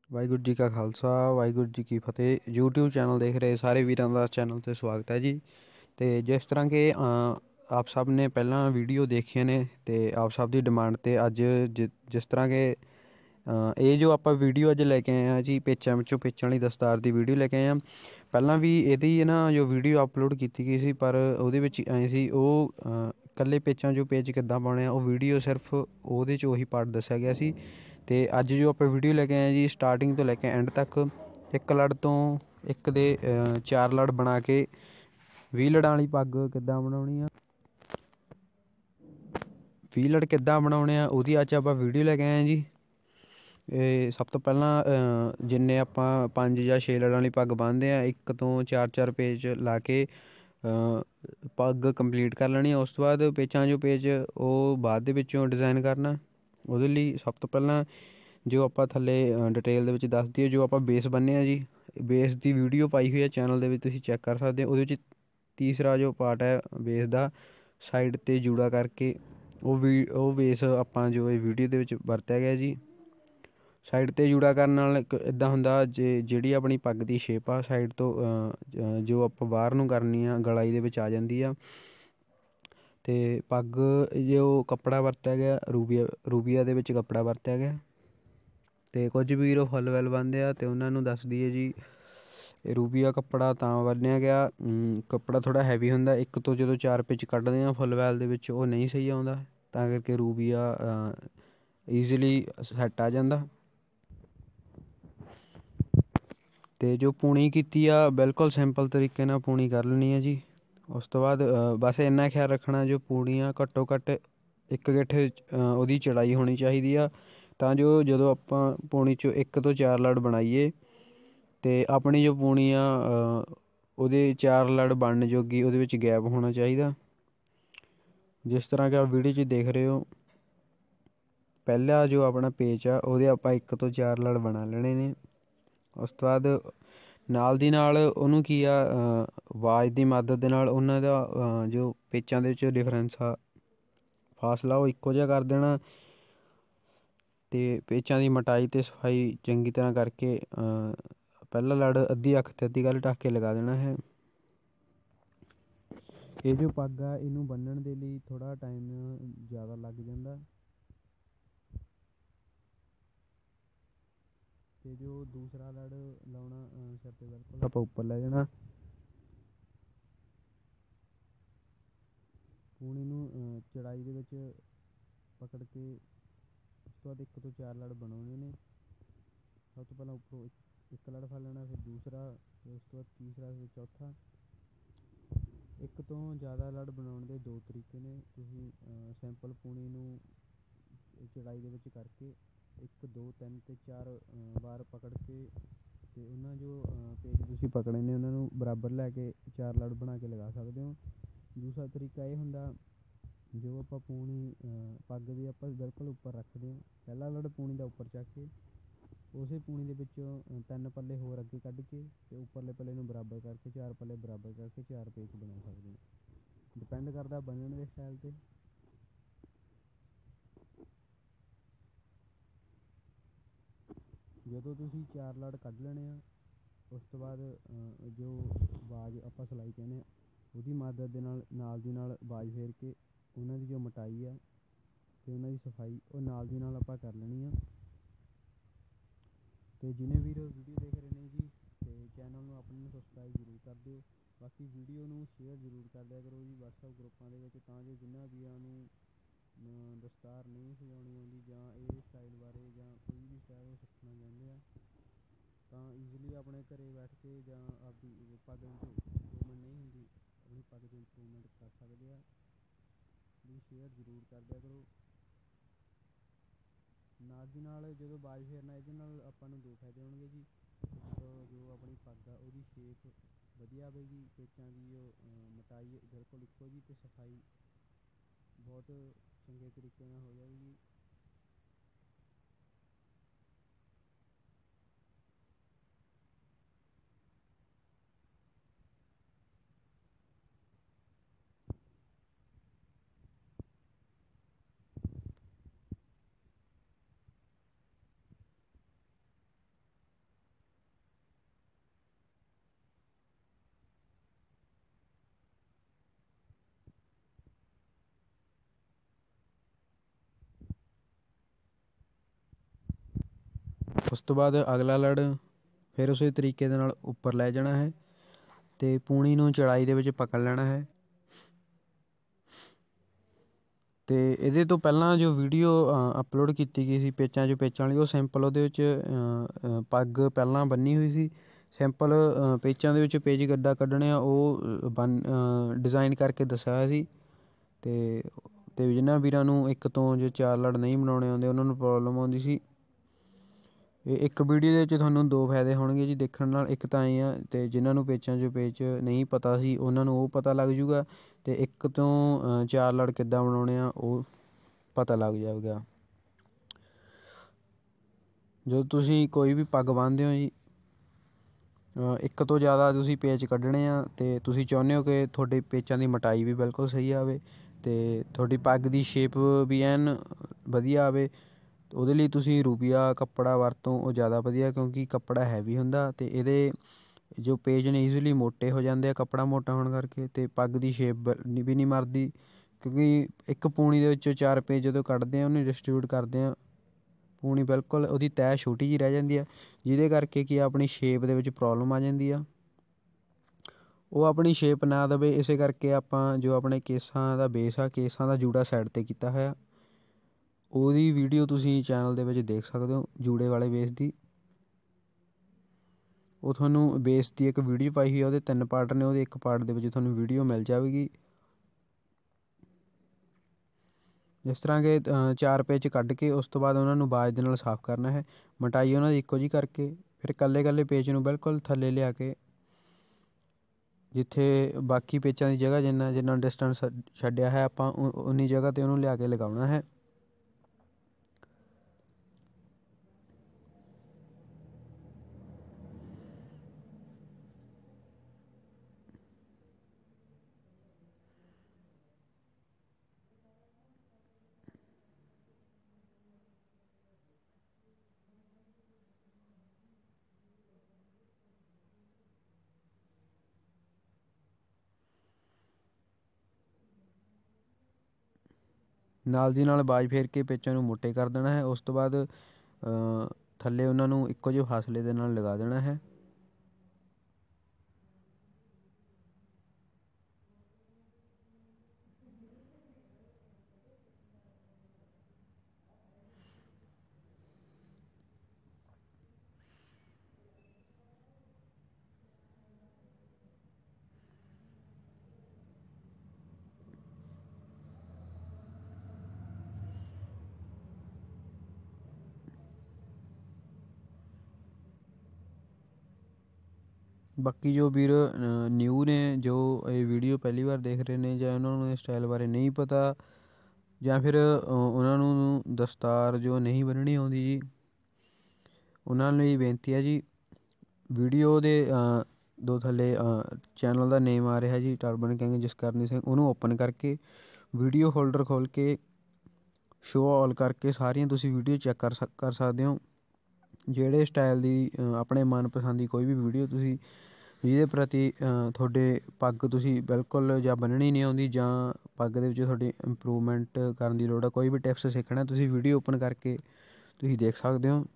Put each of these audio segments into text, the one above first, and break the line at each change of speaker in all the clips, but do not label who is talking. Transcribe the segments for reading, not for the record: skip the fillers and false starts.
ਵਾਹਿਗੁਰੂ ਜੀ ਕਾ ਖਾਲਸਾ ਵਾਹਿਗੁਰੂ ਜੀ ਕੀ ਫਤਿਹ। YouTube channel ਦੇਖ ਰਹੇ ਸਾਰੇ ਵੀਰਾਂ ਦਾ ਚੈਨਲ 'ਤੇ ਸਵਾਗਤ ਹੈ ਜੀ। ਅਤੇ ਜਿਸ ਤਰ੍ਹਾਂ ਕਿ ਆਪ ਸਭ ਨੇ ਪਹਿਲਾਂ ਵੀਡੀਓ ਦੇਖੀਆਂ ਨੇ ਅਤੇ ਆਪ ਸਭ ਦੀ ਡਿਮਾਂਡ 'ਤੇ ਅੱਜ ਜਿਸ ਤਰ੍ਹਾਂ ਕਿ ਇਹ ਜੋ ਆਪਾਂ ਵੀਡੀਓ ਅੱਜ ਲੈ ਕੇ ਆਏ ਹਾਂ ਜੀ, ਪੇਚਾਂ ਵਿੱਚੋਂ ਪੇਚਾਂ ਵਾਲੀ ਦਸਤਾਰ ਦੀ ਵੀਡੀਓ ਲੈ ਕੇ ਆਏ ਹਾਂ। ਪਹਿਲਾਂ ਵੀ ਇਹਦੀ ਨਾ ਜੋ ਵੀਡੀਓ ਅਪਲੋਡ ਕੀਤੀ ਗਈ ਸੀ, ਪਰ ਉਹਦੇ ਵਿੱਚ ਐਂ ਸੀ ਉਹ ਇਕੱਲੇ ਪੇਚਾਂ 'ਚੋਂ ਪੇਚ ਕਿੱਦਾਂ ਪਾਉਣੇ ਆ, ਉਹ ਵੀਡੀਓ ਸਿਰਫ ਉਹਦੇ 'ਚ ਉਹੀ ਪਾਰਟ ਦੱਸਿਆ ਗਿਆ ਸੀ। ਅਤੇ ਅੱਜ ਜੋ ਆਪਾਂ ਵੀਡੀਓ ਲੈ ਕੇ ਆਏ ਜੀ, ਸਟਾਰਟਿੰਗ ਤੋਂ ਲੈ ਕੇ ਐਂਡ ਤੱਕ ਇੱਕ ਲੜ ਤੋਂ ਇੱਕ ਦੇ 4 ਲੜ ਬਣਾ ਕੇ 20 ਲੜਾਂ ਵਾਲੀ ਪੱਗ ਕਿੱਦਾਂ ਬਣਾਉਣੀ ਆ, 20 ਲੜ ਕਿੱਦਾਂ ਬਣਾਉਣੇ ਆ, ਉਹਦੀ ਅੱਜ ਆਪਾਂ ਵੀਡੀਓ ਲੈ ਕੇ ਆਏ ਜੀ। ਇਹ ਸਭ ਤੋਂ ਪਹਿਲਾਂ ਜਿੰਨੇ ਆਪਾਂ 5 ਜਾਂ 6 ਲੜਾਂ ਵਾਲੀ ਪੱਗ ਬੰਨ੍ਹਦੇ ਹਾਂ, 1 ਤੋਂ 4 ਪੇਚ ਲਾ ਕੇ ਪੱਗ ਕੰਪਲੀਟ ਕਰ ਲੈਣੀ ਆ। ਉਸ ਤੋਂ ਬਾਅਦ ਪੇਚਾਂ ਜੋ ਪੇਚ ਉਹ ਬਾਅਦ ਦੇ ਵਿੱਚੋਂ ਡਿਜ਼ਾਈਨ ਕਰਨਾ। ਉਹਦੇ ਲਈ ਸਭ ਤੋਂ ਪਹਿਲਾਂ ਜੋ ਆਪਾਂ ਥੱਲੇ ਡਿਟੇਲ ਦੇ ਵਿੱਚ ਦੱਸ ਦਈਏ, ਜੋ ਆਪਾਂ ਬੇਸ ਬੰਨ੍ਹਿਆ ਜੀ, ਬੇਸ ਦੀ ਵੀਡੀਓ ਪਾਈ ਹੋਈ ਹੈ ਚੈਨਲ ਦੇ ਵਿੱਚ, ਤੁਸੀਂ ਚੈੱਕ ਕਰ ਸਕਦੇ ਹੋ। ਉਹਦੇ ਵਿੱਚ ਤੀਸਰਾ ਜੋ ਪਾਰਟ ਹੈ ਬੇਸ ਦਾ, ਸਾਈਡ 'ਤੇ ਜੂੜਾ ਕਰਕੇ ਉਹ ਬੇਸ ਆਪਾਂ ਜੋ ਇਹ ਵੀਡੀਓ ਦੇ ਵਿੱਚ ਵਰਤਿਆ ਗਿਆ ਜੀ। ਸਾਈਡ 'ਤੇ ਜੂੜਾ ਕਰਨ ਨਾਲ ਇੱਦਾਂ ਹੁੰਦਾ, ਜਿਹੜੀ ਆਪਣੀ ਪੱਗ ਦੀ ਸ਼ੇਪ ਆ ਸਾਈਡ ਤੋਂ ਜੋ ਆਪਾਂ ਬਾਹਰ ਨੂੰ ਕਰਨੀ ਆ ਗਲਾਈ ਦੇ ਵਿੱਚ ਆ ਜਾਂਦੀ ਆ। ਅਤੇ ਪੱਗ ਜੋ ਕੱਪੜਾ ਵਰਤਿਆ ਗਿਆ, ਰੂਬੀਆ ਦੇ ਵਿੱਚ ਕੱਪੜਾ ਵਰਤਿਆ ਗਿਆ। ਅਤੇ ਕੁਝ ਵੀਰ ਫੁੱਲ ਵੈਲ ਬੰਨ੍ਹਦੇ ਆ, ਅਤੇ ਉਹਨਾਂ ਨੂੰ ਦੱਸ ਦਈਏ ਜੀ, ਰੂਬੀਆ ਕੱਪੜਾ ਤਾਂ ਬੰਨ੍ਹਿਆ ਗਿਆ, ਕੱਪੜਾ ਥੋੜ੍ਹਾ ਹੈਵੀ ਹੁੰਦਾ। 1 ਤੋਂ ਜਦੋਂ 4 ਪਿੱਚ ਕੱਢਦੇ ਹਾਂ ਫੁੱਲ ਵੈਲ ਦੇ ਵਿੱਚ, ਉਹ ਨਹੀਂ ਸਹੀ ਆਉਂਦਾ, ਤਾਂ ਕਰਕੇ ਰੂਬੀਆ ਈਜ਼ੀਲੀ ਸੈੱਟ ਆ ਜਾਂਦਾ। ਅਤੇ ਜੋ ਪੂਣੀ ਕੀਤੀ ਆ, ਬਿਲਕੁਲ ਸਿੰਪਲ ਤਰੀਕੇ ਨਾਲ ਪੂਣੀ ਕਰ ਲੈਣੀ ਹੈ ਜੀ। ਉਸ ਤੋਂ ਬਾਅਦ ਬਸ ਇੰਨਾ ਖਿਆਲ ਰੱਖਣਾ, ਜੋ ਪੂਣੀਆਂ ਘੱਟੋ ਘੱਟ 1 ਗਿੱਠ ਉਹਦੀ ਚੌੜਾਈ ਹੋਣੀ ਚਾਹੀਦੀ ਆ, ਤਾਂ ਜੋ ਜਦੋਂ ਆਪਾਂ ਪੂਣੀ 'ਚੋਂ 1 ਤੋਂ 4 ਲੜ ਬਣਾਈਏ ਅਤੇ ਆਪਣੀ ਜੋ ਪੂਣੀ ਆ ਉਹਦੇ 4 ਲੜ ਬਣਨ ਜੋਗੀ ਉਹਦੇ ਵਿੱਚ ਗੈਪ ਹੋਣਾ ਚਾਹੀਦਾ। ਜਿਸ ਤਰ੍ਹਾਂ ਕਿ ਆਪ ਵੀਡੀਓ 'ਚ ਦੇਖ ਰਹੇ ਹੋ, ਪਹਿਲਾ ਜੋ ਆਪਣਾ ਪੇਚ ਆ ਉਹਦੇ ਆਪਾਂ 1 ਤੋਂ 4 ਲੜ ਬਣਾ ਲੈਣੇ ਨੇ। ਉਸ ਤੋਂ ਬਾਅਦ ਨਾਲ ਦੀ ਨਾਲ ਉਹਨੂੰ ਕੀ ਆ, ਆਵਾਜ਼ ਦੀ ਮਦਦ ਦੇ ਨਾਲ ਉਹਨਾਂ ਦਾ ਜੋ ਪੇਚਾਂ ਦੇ ਵਿੱਚ ਡਿਫਰੈਂਸ ਆ, ਫਾਸਲਾ, ਉਹ ਇੱਕੋ ਜਿਹਾ ਕਰ ਦੇਣਾ। ਅਤੇ ਪੇਚਾਂ ਦੀ ਮੋਟਾਈ ਅਤੇ ਸਫਾਈ ਚੰਗੀ ਤਰ੍ਹਾਂ ਕਰਕੇ ਪਹਿਲਾ ਲੜ ਅੱਧੀ ਅੱਖ 'ਤੇ ਅੱਧੀ ਗੱਲ ਢੱਕ ਕੇ ਲਗਾ ਦੇਣਾ ਹੈ। ਇਹ ਜੋ ਪੱਗ ਆ, ਇਹਨੂੰ ਬੰਨ੍ਹਣ ਦੇ ਲਈ ਥੋੜ੍ਹਾ ਟਾਈਮ ਜ਼ਿਆਦਾ ਲੱਗ ਜਾਂਦਾ। ਅਤੇ ਜੋ ਦੂਸਰਾ ਲੜ ਲਾਉਣਾ ਸਿਰ 'ਤੇ ਬਿਲਕੁਲ ਆਪਾਂ ਉੱਪਰ ਲੈ ਜਾਣਾ। ਪੂਣੀ ਨੂੰ ਚੌੜਾਈ ਦੇ ਵਿੱਚ ਪਕੜ ਕੇ ਉਸ ਤੋਂ ਬਾਅਦ 1 ਤੋਂ 4 ਲੜ ਬਣਾਉਣੇ ਨੇ। ਸਭ ਤੋਂ ਪਹਿਲਾਂ ਉੱਪਰੋਂ ਇੱਕ ਲੜ ਫੜ ਲੈਣਾ, ਫਿਰ ਦੂਸਰਾ, ਫਿਰ ਉਸ ਤੋਂ ਬਾਅਦ ਤੀਸਰਾ, ਫਿਰ ਚੌਥਾ। 1 ਤੋਂ ਜ਼ਿਆਦਾ ਲੜ ਬਣਾਉਣ ਦੇ 2 ਤਰੀਕੇ ਨੇ। ਤੁਸੀਂ ਸਿੰਪਲ ਪੂਣੀ ਨੂੰ ਚੌੜਾਈ ਦੇ ਵਿੱਚ ਕਰਕੇ 1 2 3 ਅਤੇ 4 ਵਾਰ ਪਕੜ ਕੇ, ਅਤੇ ਉਹਨਾਂ ਜੋ ਪੇਚ ਤੁਸੀਂ ਪਕੜੇ ਨੇ ਉਹਨਾਂ ਨੂੰ ਬਰਾਬਰ ਲੈ ਕੇ 4 ਲੜ ਬਣਾ ਕੇ ਲਗਾ ਸਕਦੇ ਹੋ। ਦੂਸਰਾ ਤਰੀਕਾ ਇਹ ਹੁੰਦਾ, ਜੋ ਆਪਾਂ ਪੂਣੀ ਪੱਗ ਦੀ ਆਪਾਂ ਬਿਲਕੁਲ ਉੱਪਰ ਰੱਖਦੇ ਹਾਂ, ਪਹਿਲਾ ਲੜ ਪੂਣੀ ਦਾ ਉੱਪਰ ਚੱਕ ਕੇ ਉਸੇ ਪੂਣੀ ਦੇ ਵਿੱਚੋਂ 3 ਪੱਲੇ ਹੋਰ ਅੱਗੇ ਕੱਢ ਕੇ ਅਤੇ ਉੱਪਰਲੇ ਪੱਲੇ ਨੂੰ ਬਰਾਬਰ ਕਰਕੇ 4 ਪੱਲੇ ਬਰਾਬਰ ਕਰਕੇ 4 ਪੇਚ ਬਣਾ ਸਕਦੇ ਹਾਂ। ਡਿਪੈਂਡ ਕਰਦਾ ਬੰਨ੍ਹਣ ਦੇ ਸਟਾਈਲ 'ਤੇ। ਜਦੋਂ ਤੁਸੀਂ 4 ਲੜ ਕੱਢ ਲੈਣੇ ਆ, ਉਸ ਤੋਂ ਬਾਅਦ ਜੋ ਬਾਜ਼ ਆਪਾਂ ਸਿਲਾਈ ਕਹਿੰਦੇ ਹਾਂ, ਉਹਦੀ ਮਦਦ ਦੇ ਨਾਲ ਦੀ ਨਾਲ ਬਾਜ਼ ਫੇਰ ਕੇ ਉਹਨਾਂ ਦੀ ਜੋ ਮੋਟਾਈ ਆ ਅਤੇ ਉਹਨਾਂ ਦੀ ਸਫਾਈ ਉਹ ਨਾਲ ਦੀ ਨਾਲ ਆਪਾਂ ਕਰ ਲੈਣੀ ਆ। ਅਤੇ ਜਿੰਨੇ ਵੀਰ ਵੀਡੀਓ ਦੇਖ ਰਹੇ ਨੇ ਜੀ, ਅਤੇ ਚੈਨਲ ਨੂੰ ਆਪਣੇ ਨੂੰ ਸਬਸਕ੍ਰਾਈਬ ਜ਼ਰੂਰ ਕਰ ਦਿਓ। ਬਾਕੀ ਵੀਡੀਓ ਨੂੰ ਸ਼ੇਅਰ ਜ਼ਰੂਰ ਕਰ ਦਿਆ ਕਰੋ ਜੀ ਵਟਸਐਪ ਗਰੁੱਪਾਂ ਦੇ ਵਿੱਚ, ਤਾਂ ਜੋ ਜਿਨ੍ਹਾਂ ਵੀਰਾਂ ਨੂੰ ਦਸਤਾਰ ਨਹੀਂ ਸਜਾਉਣੀ ਆਉਂਦੀ, ਜਾਂ ਇਹ ਸਟਾਈਲ ਬਾਰੇ ਜਾਂ ਕੋਈ ਵੀ ਸਟਾਈਲ ਉਹ ਸਿੱਖਣਾ ਚਾਹੁੰਦੇ ਆ, ਤਾਂ ਈਜ਼ੀਲੀ ਆਪਣੇ ਘਰ ਬੈਠ ਕੇ ਜਾਂ ਆਪਦੀ ਪੱਗ ਵਿੱਚ ਇੰਪਰੂਵਮੈਂਟ ਨਹੀਂ ਹੁੰਦੀ, ਆਪਣੀ ਪੱਗ 'ਚ ਇੰਪਰੂਵਮੈਂਟ ਕਰ ਸਕਦੇ ਆ। ਪਲੀਜ਼ ਸ਼ੇਅਰ ਜ਼ਰੂਰ ਕਰ ਦਿਆ ਕਰੋ। ਨਾਲ ਦੀ ਨਾਲ ਜਦੋਂ ਬਾਜ਼ ਫੇਰਨਾ, ਇਹਦੇ ਨਾਲ ਆਪਾਂ ਨੂੰ 2 ਫਾਇਦੇ ਹੋਣਗੇ ਜੀ। ਜੋ ਆਪਣੀ ਪੱਗ ਆ ਉਹਦੀ ਸ਼ੇਪ ਵਧੀਆ ਆਵੇਗੀ, ਪੇਚਾਂ ਦੀ ਮੋਟਾਈ ਬਿਲਕੁਲ ਇੱਕੋ ਜਿਹੀ, ਅਤੇ ਸਫਾਈ ਬਹੁਤ ਚੰਗੇ ਤਰੀਕੇ ਨਾਲ ਹੋ ਜਾਵੇਗੀ। ਉਸ ਤੋਂ ਬਾਅਦ ਅਗਲਾ ਲੜ ਫਿਰ ਉਸੇ ਤਰੀਕੇ ਦੇ ਨਾਲ ਉੱਪਰ ਲੈ ਜਾਣਾ ਹੈ ਅਤੇ ਪੂਣੀ ਨੂੰ ਚੜਾਈ ਦੇ ਵਿੱਚ ਪਕੜ ਲੈਣਾ ਹੈ। ਅਤੇ ਇਹਦੇ ਤੋਂ ਪਹਿਲਾਂ ਜੋ ਵੀਡੀਓ ਅਪਲੋਡ ਕੀਤੀ ਗਈ ਸੀ ਪੇਚਾਂ ਵਾਲੀ, ਉਹ ਸਿੰਪਲ ਉਹਦੇ ਵਿੱਚ ਪੱਗ ਪਹਿਲਾਂ ਬੰਨੀ ਹੋਈ ਸੀ। ਸਿੰਪਲ ਪੇਚਾਂ ਦੇ ਵਿੱਚ ਪੇਚ ਗੱਡਾ ਕੱਢਣੇ ਆ ਉਹ ਡਿਜ਼ਾਈਨ ਕਰਕੇ ਦੱਸਿਆ ਹੋਇਆ ਸੀ। ਅਤੇ ਜਿਨ੍ਹਾਂ ਵੀਰਾਂ ਨੂੰ 1 ਤੋਂ ਜੇ 4 ਲੜ ਨਹੀਂ ਬਣਾਉਣੇ ਆਉਂਦੇ ਉਹਨਾਂ ਨੂੰ ਪ੍ਰੋਬਲਮ ਆਉਂਦੀ ਸੀ। ਇਹ ਇੱਕ ਵੀਡੀਓ ਦੇ ਵਿੱਚ ਤੁਹਾਨੂੰ 2 ਫਾਇਦੇ ਹੋਣਗੇ ਜੀ ਦੇਖਣ ਨਾਲ। ਇੱਕ ਤਾਂ ਇਹ ਆ ਅਤੇ ਜਿਨ੍ਹਾਂ ਨੂੰ ਪੇਚ ਨਹੀਂ ਪਤਾ ਸੀ ਉਹਨਾਂ ਨੂੰ ਉਹ ਪਤਾ ਲੱਗ ਜੂਗਾ, ਅਤੇ 1 ਤੋਂ 4 ਲੜ ਕਿੱਦਾਂ ਬਣਾਉਣੇ ਆ ਉਹ ਪਤਾ ਲੱਗ ਜਾਊਗਾ। ਜਦੋਂ ਤੁਸੀਂ ਕੋਈ ਵੀ ਪੱਗ ਬੰਨ੍ਹਦੇ ਹੋ ਜੀ, 1 ਤੋਂ ਜ਼ਿਆਦਾ ਤੁਸੀਂ ਪੇਚ ਕੱਢਣੇ ਆ ਅਤੇ ਤੁਸੀਂ ਚਾਹੁੰਦੇ ਹੋ ਕਿ ਤੁਹਾਡੇ ਪੇਚਾਂ ਦੀ ਮੋਟਾਈ ਵੀ ਬਿਲਕੁਲ ਸਹੀ ਆਵੇ ਅਤੇ ਤੁਹਾਡੀ ਪੱਗ ਦੀ ਸ਼ੇਪ ਵੀ ਐਨ ਵਧੀਆ ਆਵੇ। ਉਹਦੇ ਲਈ ਤੁਸੀਂ ਰੂਬੀਆ ਕੱਪੜਾ ਵਰਤੋਂ ਉਹ ਜ਼ਿਆਦਾ ਵਧੀਆ, ਕਿਉਂਕਿ ਕੱਪੜਾ ਹੈਵੀ ਹੁੰਦਾ ਅਤੇ ਇਹਦੇ ਜੋ ਪੇਚ ਨੇ ਈਜ਼ੀਲੀ ਮੋਟੇ ਹੋ ਜਾਂਦੇ ਆ ਕੱਪੜਾ ਮੋਟਾ ਹੋਣ ਕਰਕੇ, ਅਤੇ ਪੱਗ ਦੀ ਸ਼ੇਪ ਵੀ ਨਹੀਂ ਮਰਦੀ। ਕਿਉਂਕਿ ਇੱਕ ਪੂਣੀ ਦੇ ਵਿੱਚੋਂ 4 ਪੇਚ ਜਦੋਂ ਕੱਢਦੇ ਆ ਉਹਨੂੰ ਡਿਸਟਰੀਬਿਊਟ ਕਰਦੇ ਆ, ਪੂਣੀ ਬਿਲਕੁਲ ਉਹਦੀ ਤਹਿ ਛੋਟੀ ਜਿਹੀ ਰਹਿ ਜਾਂਦੀ ਆ, ਜਿਹਦੇ ਕਰਕੇ ਕਿ ਆਪਣੀ ਸ਼ੇਪ ਦੇ ਵਿੱਚ ਪ੍ਰੋਬਲਮ ਆ ਜਾਂਦੀ ਆ। ਉਹ ਆਪਣੀ ਸ਼ੇਪ ਨਾ ਦੇਵੇ, ਇਸੇ ਕਰਕੇ ਆਪਾਂ ਜੋ ਆਪਣੇ ਕੇਸਾਂ ਦਾ ਬੇਸ ਆ, ਕੇਸਾਂ ਦਾ ਜੂੜਾ ਸਾਈਡ 'ਤੇ ਕੀਤਾ ਹੋਇਆ, ਉਹਦੀ ਵੀਡੀਓ ਤੁਸੀਂ ਚੈਨਲ ਦੇ ਵਿੱਚ ਦੇਖ ਸਕਦੇ ਹੋ ਜੂੜੇ ਵਾਲੇ ਬੇਸ ਦੀ। ਉਹ ਤੁਹਾਨੂੰ ਬੇਸ ਦੀ ਇੱਕ ਵੀਡੀਓ ਪਾਈ ਹੋਈ ਆ, ਉਹਦੇ 3 ਪਾਰਟ ਨੇ, ਉਹਦੇ 1 ਪਾਰਟ ਦੇ ਵਿੱਚ ਤੁਹਾਨੂੰ ਵੀਡੀਓ ਮਿਲ ਜਾਵੇਗੀ। ਜਿਸ ਤਰ੍ਹਾਂ ਕਿ 4 ਪੇਚ ਕੱਢ ਕੇ ਉਸ ਤੋਂ ਬਾਅਦ ਉਹਨਾਂ ਨੂੰ ਬਾਜ਼ ਦੇ ਨਾਲ ਸਾਫ਼ ਕਰਨਾ ਹੈ, ਮੋਟਾਈ ਉਹਨਾਂ ਦੀ ਇੱਕੋ ਜਿਹੀ ਕਰਕੇ, ਫਿਰ ਇਕੱਲੇ ਪੇਚ ਨੂੰ ਬਿਲਕੁਲ ਥੱਲੇ ਲਿਆ ਕੇ ਜਿੱਥੇ ਬਾਕੀ ਪੇਚਾਂ ਦੀ ਜਗ੍ਹਾ ਜਿੰਨਾ ਡਿਸਟੈਂਸ ਛੱਡਿਆ ਹੈ ਆਪਾਂ ਉਨੀ ਜਗ੍ਹਾ 'ਤੇ ਉਹਨੂੰ ਲਿਆ ਕੇ ਲਗਾਉਣਾ ਹੈ। ਨਾਲ ਦੀ ਨਾਲ ਬਾਜ਼ ਫੇਰ ਕੇ ਪੇਚਾਂ ਨੂੰ ਮੋਟੇ ਕਰ ਦੇਣਾ ਹੈ। ਉਸ ਤੋਂ ਬਾਅਦ ਥੱਲੇ ਉਹਨਾਂ ਨੂੰ ਇੱਕੋ ਜਿਹੇ ਫਾਸਲੇ ਦੇ ਨਾਲ ਲਗਾ ਦੇਣਾ ਹੈ। ਬਾਕੀ ਜੋ ਵੀਰ ਨਿਊ ਨੇ, ਜੋ ਇਹ ਵੀਡੀਓ ਪਹਿਲੀ ਵਾਰ ਦੇਖ ਰਹੇ ਨੇ ਜਾਂ ਉਹਨਾਂ ਨੂੰ ਇਸ ਸਟਾਈਲ ਬਾਰੇ ਨਹੀਂ ਪਤਾ, ਜਾਂ ਫਿਰ ਉਹਨਾਂ ਨੂੰ ਦਸਤਾਰ ਜੋ ਨਹੀਂ ਬੰਨ੍ਹਣੀ ਆਉਂਦੀ ਜੀ, ਉਹਨਾਂ ਲਈ ਬੇਨਤੀ ਹੈ ਜੀ, ਵੀਡੀਓ ਦੇ ਦੋ ਥੱਲੇ ਚੈਨਲ ਦਾ ਨੇਮ ਆ ਰਿਹਾ ਜੀ ਟਰਬਨ ਕਿੰਗ ਜਸਕਰਨੀ ਸਿੰਘ, ਉਹਨੂੰ ਓਪਨ ਕਰਕੇ ਵੀਡੀਓ ਫੋਲਡਰ ਖੋਲ੍ਹ ਕੇ ਸ਼ੋਅ ਆਲ ਕਰਕੇ ਸਾਰੀਆਂ ਤੁਸੀਂ ਵੀਡੀਓ ਚੈੱਕ ਕਰ ਸਕਦੇ ਹੋ। ਜਿਹੜੇ ਸਟਾਈਲ ਦੀ ਆਪਣੇ ਮਨਪਸੰਦ ਦੀ ਕੋਈ ਵੀ ਵੀਡੀਓ ਤੁਸੀਂ ਜਿਹਦੇ ਪ੍ਰਤੀ ਤੁਹਾਡੇ ਪੱਗ ਤੁਸੀਂ ਬਿਲਕੁਲ ਜਾਂ ਬੰਨ੍ਹਣੀ ਨਹੀਂ ਆਉਂਦੀ ਜਾਂ ਪੱਗ ਦੇ ਵਿੱਚ ਤੁਹਾਡੀ ਇੰਪਰੂਵਮੈਂਟ ਕਰਨ ਦੀ ਲੋੜ ਆ, ਕੋਈ ਵੀ ਟਿਪਸ ਸਿੱਖਣਾ, ਤੁਸੀਂ ਵੀਡੀਓ ਓਪਨ ਕਰਕੇ ਤੁਸੀਂ ਦੇਖ ਸਕਦੇ ਹੋ।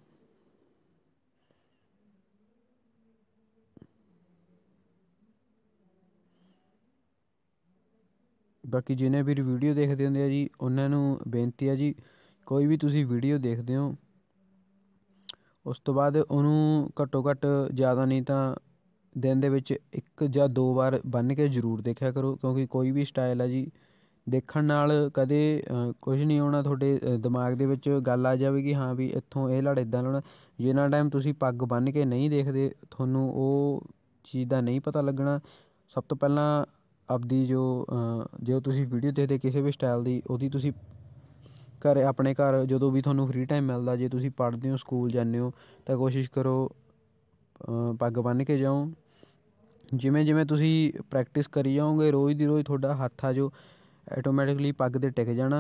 ਬਾਕੀ ਜਿਹਨੇ ਵੀ ਵੀਡੀਓ ਦੇਖਦੇ ਹੁੰਦੇ ਆ ਜੀ ਉਹਨਾਂ ਨੂੰ ਬੇਨਤੀ ਹੈ ਜੀ, ਕੋਈ ਵੀ ਤੁਸੀਂ ਵੀਡੀਓ ਦੇਖਦੇ ਹੋ ਉਸ ਤੋਂ ਬਾਅਦ ਉਹਨੂੰ ਘੱਟੋ ਘੱਟ ਜ਼ਿਆਦਾ ਨਹੀਂ ਤਾਂ ਦਿਨ ਦੇ ਵਿੱਚ 1 ਜਾਂ 2 ਵਾਰ ਬੰਨ੍ਹ ਕੇ ਜ਼ਰੂਰ ਦੇਖਿਆ ਕਰੋ, ਕਿਉਂਕਿ ਕੋਈ ਵੀ ਸਟਾਈਲ ਹੈ ਜੀ ਦੇਖਣ ਨਾਲ ਕਦੇ ਕੁਝ ਨਹੀਂ ਆਉਣਾ, ਤੁਹਾਡੇ ਦਿਮਾਗ ਦੇ ਵਿੱਚ ਗੱਲ ਆ ਜਾਵੇਗੀ ਹਾਂ ਵੀ ਇੱਥੋਂ ਇਹ ਲੜ ਇੱਦਾਂ ਲਾਉਣਾ। ਜਿੰਨਾ ਟਾਈਮ ਤੁਸੀਂ ਪੱਗ ਬੰਨ੍ਹ ਕੇ ਨਹੀਂ ਦੇਖਦੇ ਤੁਹਾਨੂੰ ਉਹ ਚੀਜ਼ ਦਾ ਨਹੀਂ ਪਤਾ ਲੱਗਣਾ। ਸਭ ਤੋਂ ਪਹਿਲਾਂ ਆਪਦੀ ਜੋ ਤੁਸੀਂ ਵੀਡੀਓ ਦੇਖਦੇ ਕਿਸੇ ਵੀ ਸਟਾਈਲ ਦੀ, ਉਹਦੀ ਤੁਸੀਂ ਆਪਣੇ ਘਰ ਜਦੋਂ ਵੀ ਤੁਹਾਨੂੰ ਫਰੀ ਟਾਈਮ ਮਿਲਦਾ, ਜੇ ਤੁਸੀਂ ਪੜ੍ਹਦੇ ਹੋ ਸਕੂਲ ਜਾਂਦੇ ਹੋ ਤਾਂ ਕੋਸ਼ਿਸ਼ ਕਰੋ ਪੱਗ ਬੰਨ੍ਹ ਕੇ ਜਾਓ। ਜਿਵੇਂ ਤੁਸੀਂ ਪ੍ਰੈਕਟਿਸ ਕਰੀ ਜਾਓਗੇ ਰੋਜ਼ ਦੀ ਰੋਜ਼ ਤੁਹਾਡਾ ਹੱਥ ਆ ਜੋ ਆਟੋਮੈਟਿਕਲੀ ਪੱਗ 'ਤੇ ਟਿਕ ਜਾਣਾ।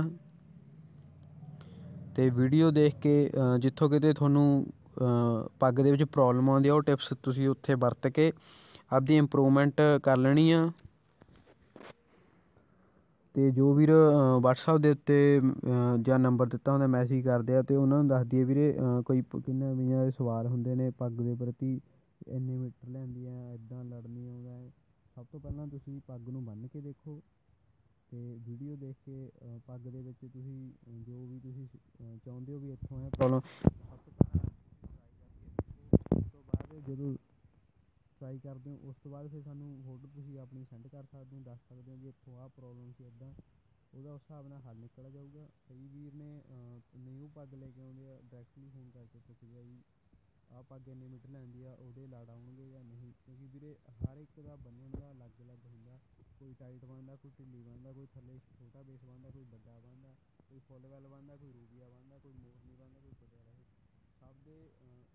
ਅਤੇ ਵੀਡੀਓ ਦੇਖ ਕੇ ਜਿੱਥੋਂ ਕਿਤੇ ਤੁਹਾਨੂੰ ਪੱਗ ਦੇ ਵਿੱਚ ਪ੍ਰੋਬਲਮ ਆਉਂਦੀ ਆ ਉਹ ਟਿਪਸ ਤੁਸੀਂ ਉੱਥੇ ਵਰਤ ਕੇ ਆਪਦੀ ਇੰਪਰੂਵਮੈਂਟ ਕਰ ਲੈਣੀ ਆ। ਅਤੇ ਜੋ ਵੀਰ ਵਟਸਐਪ ਦੇ ਉੱਤੇ ਜਾਂ ਨੰਬਰ ਦਿੱਤਾ ਹੁੰਦਾ ਮੈਸੇਜ ਕਰਦੇ ਆ, ਅਤੇ ਉਹਨਾਂ ਨੂੰ ਦੱਸ ਦਈਏ ਵੀਰੇ ਕੋਈ ਕਿੰਨਾ ਵੀਆਂ ਦੇ ਸਵਾਲ ਹੁੰਦੇ ਨੇ ਪੱਗ ਦੇ ਪ੍ਰਤੀ, ਇੰਨੇ ਮੀਟਰ ਲੈਂਦੀ ਹੈ, ਇੱਦਾਂ ਲੜਨੀ ਆਉਂਦਾ ਹੈ। ਸਭ ਤੋਂ ਪਹਿਲਾਂ ਤੁਸੀਂ ਪੱਗ ਨੂੰ ਬੰਨ੍ਹ ਕੇ ਦੇਖੋ, ਅਤੇ ਵੀਡੀਓ ਦੇਖ ਕੇ ਪੱਗ ਦੇ ਵਿੱਚ ਤੁਸੀਂ ਜੋ ਵੀ ਤੁਸੀਂ ਚਾਹੁੰਦੇ ਹੋ ਵੀ ਇੱਥੋਂ ਹੈ ਪ੍ਰੋਬਲਮ, ਸਭ ਤੋਂ ਪਹਿਲਾਂ ਉਸ ਤੋਂ ਬਾਅਦ ਜਦੋਂ ਟਰਾਈ ਕਰਦੇ ਹੋ ਉਸ ਤੋਂ ਬਾਅਦ ਫਿਰ ਸਾਨੂੰ ਫੋਟੋ ਤੁਸੀਂ ਆਪਣੀ ਸੈਂਡ ਕਰ ਸਕਦੇ ਹੋ, ਦੱਸ ਸਕਦੇ ਹੋ ਵੀ ਇੱਥੋਂ ਆਹ ਪ੍ਰੋਬਲਮ ਸੀ, ਇੱਦਾਂ ਉਹਦਾ ਉਸ ਹਿਸਾਬ ਨਾਲ ਹੱਲ ਨਿਕਲ ਜਾਊਗਾ। ਕਈ ਵੀਰ ਨੇ ਨਿਊ ਪੱਗ ਲੈ ਕੇ ਆਉਂਦੇ ਆ, ਡਾਇਰੈਕਟਲੀ ਫੋਨ ਕਰਕੇ ਪੁੱਛਦੇ ਆ ਵੀ ਆਹ ਪੱਗ ਇੰਨੇ ਮੀਟਰ ਲੈਂਦੀ ਆ, ਉਹਦੇ ਲੜ ਆਉਣਗੇ ਜਾਂ ਨਹੀਂ, ਕਿਉਂਕਿ ਵੀਰੇ ਹਰ ਇੱਕ ਦਾ ਬੰਨ੍ਹਣ ਦਾ ਅਲੱਗ ਅਲੱਗ ਹੁੰਦਾ, ਕੋਈ ਟਾਈਟ ਬੰਨ੍ਹਦਾ, ਕੋਈ ਢਿੱਲੀ ਬੰਨ੍ਹਦਾ, ਕੋਈ ਥੱਲੇ ਛੋਟਾ ਬੇਸ ਬੰਨ੍ਹਦਾ, ਕੋਈ ਵੱਡਾ ਬੰਨ੍ਹਦਾ, ਕੋਈ ਫੁੱਲ ਵੈਲ ਬੰਨ੍ਹਦਾ, ਕੋਈ ਰੂਬੀਆ ਬੰਨ੍ਹਦਾ, ਕੋਈ ਮੋਰਨੀ ਬੰਨ੍ਹਦਾ, ਕੋਈ ਪਟਿਆਲਾ। ਸਭ ਦੇ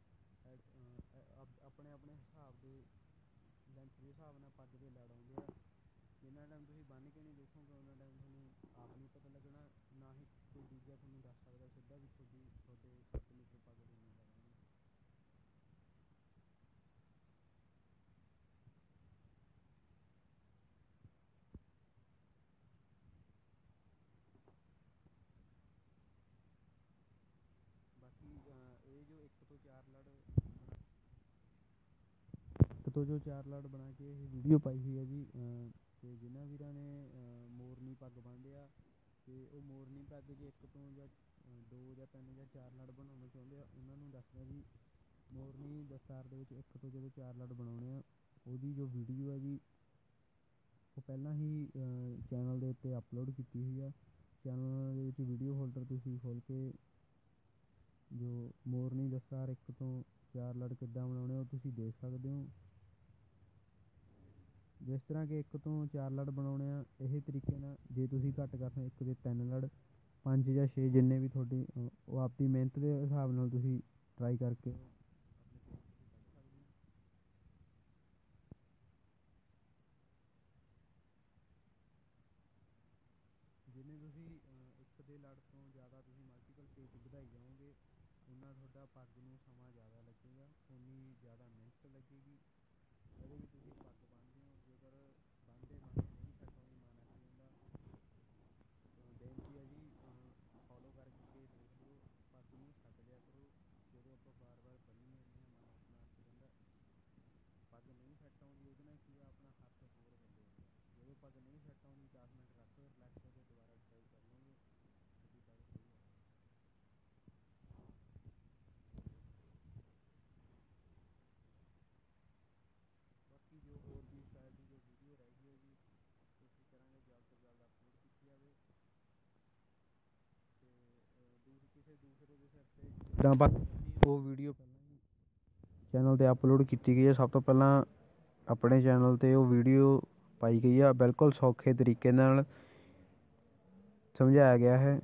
ਆਪਣੇ ਆਪਣੇ ਹਿਸਾਬ ਦੇ ਲੈਂਥ ਦੇ ਹਿਸਾਬ ਨਾਲ ਪੱਗ ਦੇ ਲੜ ਆਉਂਦੇ ਆ। ਜਿੰਨਾ ਟਾਈਮ ਤੁਸੀਂ ਬੰਨ੍ਹ ਕੇ ਨਹੀਂ ਦੇਖੋਗੇ ਉਹਨਾਂ ਟਾਈਮ ਤੁਹਾਨੂੰ ਆਪ ਨਹੀਂ ਪਤਾ ਲੱਗਣਾ, ਨਾ ਹੀ ਕੋਈ ਦੂਜਾ ਤੁਹਾਨੂੰ ਦੱਸ ਸਕਦਾ ਸਿੱਧਾ ਵੀ ਤੁਹਾਡੇ 7 ਮੀਟਰ ਪੱਗ ਦੇ ਨਹੀਂ ਲੜਾਉਣੀ। ਬਾਕੀ ਇਹ ਜੋ 1 ਤੋਂ 4 ਲੜ ਬਣਾ ਕੇ ਇਹ ਵੀਡੀਓ ਪਾਈ ਹੋਈ ਹੈ ਜੀ, ਅਤੇ ਜਿਨ੍ਹਾਂ ਵੀਰਾਂ ਨੇ ਮੋਰਨੀ ਪੱਗ ਬੰਨ੍ਹਦੇ ਆ, ਅਤੇ ਉਹ ਮੋਰਨੀ ਪੱਗ ਜੇ 1 ਤੋਂ ਜਾਂ 2 ਜਾਂ 3 ਜਾਂ 4 ਲੜ ਬਣਾਉਣਾ ਚਾਹੁੰਦੇ ਆ, ਉਹਨਾਂ ਨੂੰ ਦੱਸਦਾ ਜੀ ਮੋਰਨੀ ਦਸਤਾਰ ਦੇ ਵਿੱਚ 1 ਤੋਂ ਜਦੋਂ 4 ਲੜ ਬਣਾਉਣੇ ਆ, ਉਹਦੀ ਜੋ ਵੀਡੀਓ ਹੈ ਜੀ ਉਹ ਪਹਿਲਾਂ ਹੀ ਚੈਨਲ ਦੇ ਉੱਤੇ ਅਪਲੋਡ ਕੀਤੀ ਹੋਈ ਆ। ਚੈਨਲ ਦੇ ਵਿੱਚ ਵੀਡੀਓ ਫੋਲਡਰ ਤੁਸੀਂ ਖੋਲ੍ਹ ਕੇ ਜੋ ਮੋਰਨੀ ਦਸਤਾਰ 1 ਤੋਂ 4 ਲੜ ਕਿੱਦਾਂ ਬਣਾਉਣੇ ਉਹ ਤੁਸੀਂ ਦੇਖ ਸਕਦੇ ਹੋ। ਜਿਸ ਤਰ੍ਹਾਂ ਕਿ 1 ਤੋਂ 4 ਲੜ ਬਣਾਉਣੇ ਆ, ਇਹ ਤਰੀਕੇ ਨਾਲ ਜੇ ਤੁਸੀਂ ਘੱਟ ਕਰਦੇ 1 ਦੇ 3 ਲੜ 5 ਜਾਂ 6 ਜਿੰਨੇ ਵੀ ਤੁਹਾਡੀ ਉਹ ਆਪਣੀ ਮਿਹਨਤ ਦੇ ਹਿਸਾਬ ਨਾਲ ਤੁਸੀਂ ਟਰਾਈ ਕਰਕੇ ਜਿੰਨੇ ਤੁਸੀਂ 1 ਦੇ ਲੜ ਤੋਂ ਜ਼ਿਆਦਾ ਤੁਸੀਂ ਮਲਟੀਪਲ ਪੇਚ ਵਧਾਈ ਜਾਓਗੇ, ਉਨਾ ਤੁਹਾਡਾ ਪੱਗ ਨੂੰ ਸਮਾਂ ਜ਼ਿਆਦਾ ਲੱਗੇਗਾ, ਉਨੀ ਜ਼ਿਆਦਾ ਮਿਹਨਤ ਲੱਗੇਗੀ। ਜਦੋਂ ਵੀ ਤੁਸੀਂ ਪੱਗ ਬੰਨ੍ਹਦੇ ਹੋ, ਜੇਕਰ ਬੰਨ੍ਹਦੇ ਨਹੀਂ ਸੈੱਟ ਆਉਂਦੀ ਮਨ ਅੱਕ ਜਾਂਦਾ, ਬੇਨਤੀ ਹੈ ਜੀ ਫੋਲੋ ਕਰਕੇ ਦੇਖ ਲਿਓ, ਪੱਗ ਨੂੰ ਛੱਡ ਦਿਆ ਕਰੋ। ਜਦੋਂ ਆਪਾਂ ਵਾਰ ਵਾਰ ਬੰਨ੍ਹੀ ਜਾਂਦੇ ਹਾਂ ਮਨ ਆਪਣਾ ਅੱਕ ਜਾਂਦਾ, ਪੱਗ ਨਹੀਂ ਸੈੱਟ ਆਉਂਦੀ ਉਹਦੇ ਨਾਲ ਕੀ ਆ ਆਪਣਾ ਹੱਥ ਹੋਰ ਹਿੱਲ ਜਾਂਦਾ। ਜਦੋਂ ਪੱਗ ਨਹੀਂ ਸੈੱਟ ਆਉਂਦੀ 10 ਮਿੰਟ ਰੱਖ ਰਿਲੈਕਸ ਹੋ ਕੇ ਦੁਬਾਰਾ ਟਰਾਈ ਕਰ ਲਓਗੇ, ਤੁਹਾਡੀ ਪੱਗ ਸਹੀ ਆ। ਬਾਕੀ ਜੋ ਹੋਰ ਵੀ ਸਟਾਈਲ ਦੀ ਜੋ ਵੀਡੀਓ ਰਹਿ ਗਈ ਹੈ ਜੀ, ਕੋਸ਼ਿਸ਼ ਕਰਾਂਗੇ ਜਲਦ ਤੋਂ ਜਲਦ ਅਪਲੋਡ ਕੀਤੀ ਜਾਵੇ, ਅਤੇ ਕਿਸੇ ਦੂਸਰੇ ਦੇ ਸਿਰ 'ਤੇ ਜਿੱਦਾਂ ਉਹ ਵੀਡੀਓ ਪਹਿਲਾਂ ਹੀ ਚੈਨਲ 'ਤੇ ਅਪਲੋਡ ਕੀਤੀ ਗਈ ਹੈ। ਸਭ ਤੋਂ ਪਹਿਲਾਂ ਆਪਣੇ ਚੈਨਲ 'ਤੇ ਉਹ ਵੀਡੀਓ ਪਾਈ ਗਈ ਆ, ਬਿਲਕੁਲ ਸੌਖੇ ਤਰੀਕੇ ਨਾਲ ਸਮਝਾਇਆ ਗਿਆ ਹੈ।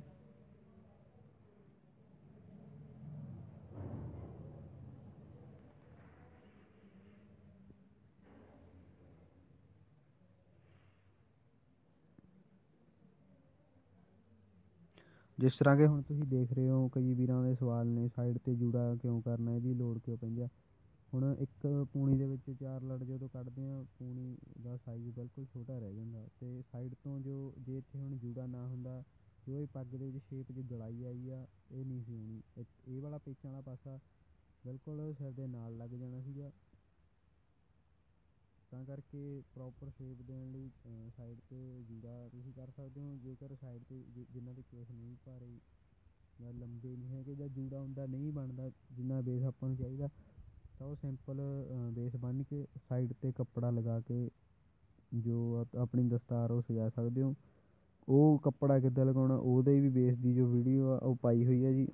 ਜਿਸ ਤਰ੍ਹਾਂ ਕਿ ਹੁਣ ਤੁਸੀਂ ਦੇਖ ਰਹੇ ਹੋ ਕਈ ਵੀਰਾਂ ਦੇ ਸਵਾਲ ਨੇ ਸਾਈਡ 'ਤੇ ਜੂੜਾ ਕਿਉਂ ਕਰਨਾ, ਇਹਦੀ ਲੋੜ ਕਿਉਂ ਪੈਂਦੀ ਆ। ਹੁਣ ਇੱਕ ਪੂਣੀ ਦੇ ਵਿੱਚ 4 ਲੜ ਜਦੋਂ ਕੱਢਦੇ ਹਾਂ, ਪੂਣੀ ਦਾ ਸਾਈਜ਼ ਬਿਲਕੁਲ ਛੋਟਾ ਰਹਿ ਜਾਂਦਾ, ਅਤੇ ਸਾਈਡ ਤੋਂ ਜੇ ਇੱਥੇ ਹੁਣ ਜੂੜਾ ਨਾ ਹੁੰਦਾ, ਜੋ ਇਹ ਪੱਗ ਦੇ ਵਿੱਚ ਸ਼ੇਪ 'ਚ ਗਲਾਈ ਆਈ ਆ ਇਹ ਨਹੀਂ ਸੀ ਹੋਣੀ, ਇਹ ਵਾਲਾ ਪੇਚਾਂ ਵਾਲਾ ਪਾਸਾ ਬਿਲਕੁਲ ਸਿਰ ਦੇ ਨਾਲ ਲੱਗ ਜਾਣਾ ਸੀਗਾ। ਤਾਂ ਕਰਕੇ ਪ੍ਰੋਪਰ ਸ਼ੇਪ ਦੇਣ ਲਈ ਸਾਈਡ 'ਤੇ ਜੂੜਾ ਤੁਸੀਂ ਕਰ ਸਕਦੇ ਹੋ। ਜੇਕਰ ਸਾਈਡ 'ਤੇ ਜਿਨ੍ਹਾਂ ਦੇ ਕੇਸ ਨਹੀਂ ਭਾਰੇ ਜਾਂ ਲੰਬੇ ਨਹੀਂ ਹੈਗੇ ਜਾਂ ਜੂੜਾ ਹੁੰਦਾ ਨਹੀਂ ਬਣਦਾ ਜਿੰਨਾ ਬੇਸ ਆਪਾਂ ਨੂੰ ਚਾਹੀਦਾ, ਤਾਂ ਉਹ ਸਿੰਪਲ ਬੇਸ ਬੰਨ੍ਹ ਕੇ ਸਾਈਡ 'ਤੇ ਕੱਪੜਾ ਲਗਾ ਕੇ ਜੋ ਆਪਣੀ ਦਸਤਾਰ ਉਹ ਸਜਾ ਸਕਦੇ ਹੋ। ਉਹ ਕੱਪੜਾ ਕਿੱਦਾਂ ਲਗਾਉਣਾ ਉਹਦੇ ਵੀ ਬੇਸ ਦੀ ਜੋ ਵੀਡੀਓ ਆ ਉਹ ਪਾਈ ਹੋਈ ਹੈ ਜੀ।